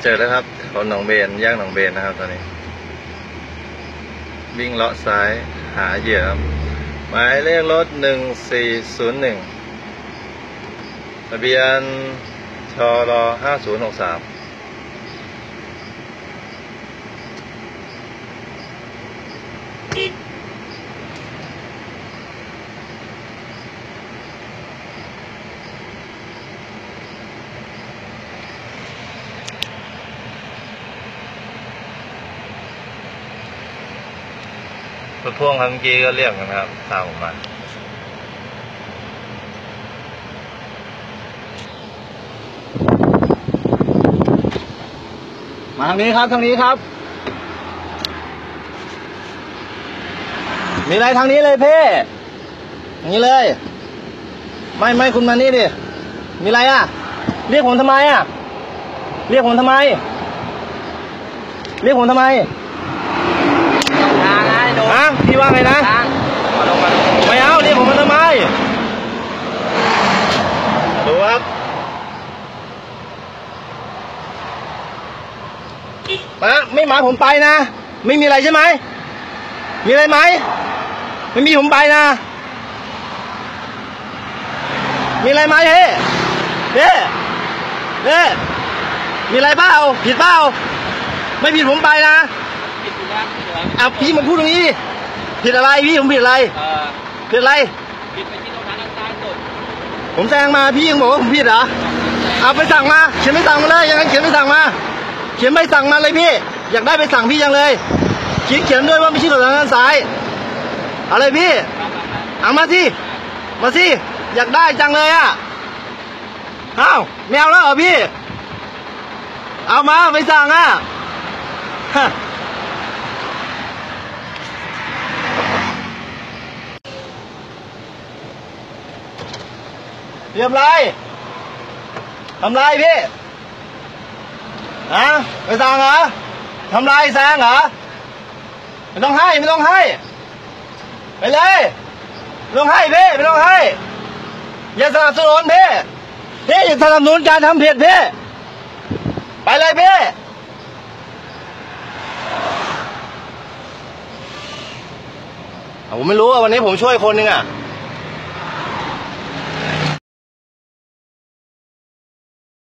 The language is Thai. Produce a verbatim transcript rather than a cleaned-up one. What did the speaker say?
เจอแล้วครับถนนหนองเบนแยกหนองเบนนะครับตอนนี้วิ่งเลาะซ้ายหาเหยื่อครับหมายเลขรถหนึ่งสี่ศูนย์หนึ่งทะเบียนชรห้าศูนย์หกสามรถพ่วงครับเมื่อกี้ก็เรียกกันนะครับตามผมมามาทางนี้ครับทางนี้ครับมีอะไรทางนี้เลยเพ่อย่างนี้เลยไม่ไม่คุณมานี่ดิมีอะไรอ่ะเรียกผมทำไมอ่ะเรียกผมทำไมเรียกผมทำไมฮะพี่ว่าไงนะไม่เอาเรียกผมมาทำไมดูครับมาไม่มาผมไปนะไม่มีอะไรใช่ไหมมีอะไรไหมไม่มีผมไปนะมีอะไรไหมเฮ้เฮ้เฮ้มีอะไรเปล่าผิดเปล่าไม่ผิดผมไปนะผิดอยู่แล้วอ่ะพี่มาพูดตรงนี้ผิดอะไรพี่ผมผิดอะไรผิดอะไรผิดไปที่ตรงนั้นทางซ้ายสุดผมแซงมาพี่ยังบอกว่าผมผิดเหรอเอาไปสั่งมาเขียนไม่สั่งมาเลยอย่างนั้นเขียนไม่สั่งมาเขียนไม่สั่งมาเลยพี่อยากได้ไปสั่งพี่ยังเลยเขียนเขียนด้วยว่าไม่ใช่ถนนทางซ้ายอะไรพี่เอามาสิมาสิอยากได้จังเลยอ่ะอ้าวแมวแล้วเหรอพี่เอามาไปสั่งอ่ะเรียบร้อยทำไรพี่ฮะไปสั่งเหรอทำไรแซงเหรอไม่ต้องให้ไม่ต้องให้ไปเลยไม่ต้องให้พี่ไม่ต้องให้อย่าสนับสนุนพี่พี่อย่าสนับสนุนการทำผิดพี่ไปเลยพี่ผมไม่รู้ว่าวันนี้ผมช่วยคนหนึ่งอ่ะ